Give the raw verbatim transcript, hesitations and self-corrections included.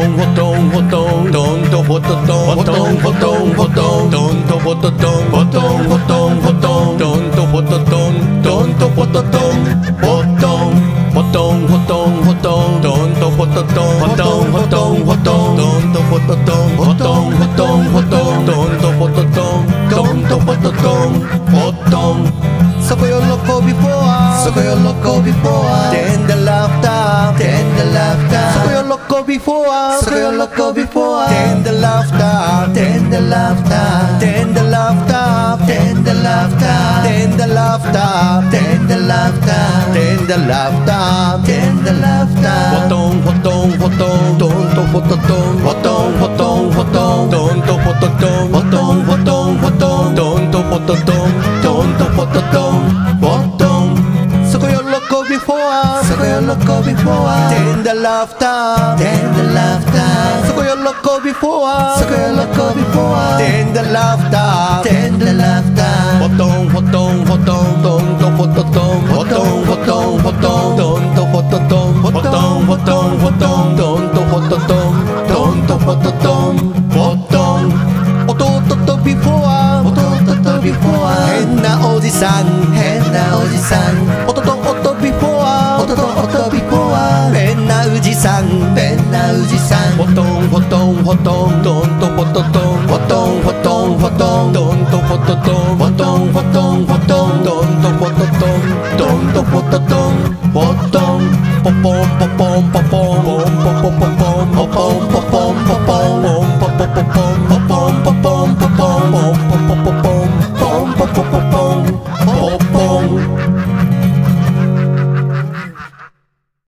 トンホトンホトンドンとホトトンホトンホトンホトンドンとホトトンホトンホトンホトンドンとホトトンドンとホトトンホトンホトンホトンホトンドンとホトトンホトンホトンホトンドンとホトトンホトンホトンホトンドンとホトトンドンとホトトンホトンそこ喜び for us そこ喜び for us Tender laughter Tender laughter そこ喜び for us そこ喜び for us Tender laughter Tender laughter Tender laughter Tender laughter Tender laughter Tender laughter Tender laughter Tender laughter ホトンホトンホトンドンとホトトンホトンホトンホトンドンとホトトンホトンホトンホトンドンとホトトンドンとホトトンホトンそこ喜び for us そこ喜び for us Tender laughter Tender laughter そこ喜び for us そこ喜び for us Tender laughter Tender laughter ホトンホトンホトンドンとホトトンホトンホトンホトンドンとホトトンホトンホトンホトンドンとホトトンドンとホトトンホトン弟と before 弟と before 変なおじさん変なおじさん弟と弟 before 弟と弟 before 変なおじさん変なおじさんホトンホトンホトンドンとホトトンホトンホトンホトンドンとホトトンホトンホトンホトンドンとホトトンドンとホトトンホトンポポンポポンポポンポンポポポポンポポンポポンポポンポンポポポポン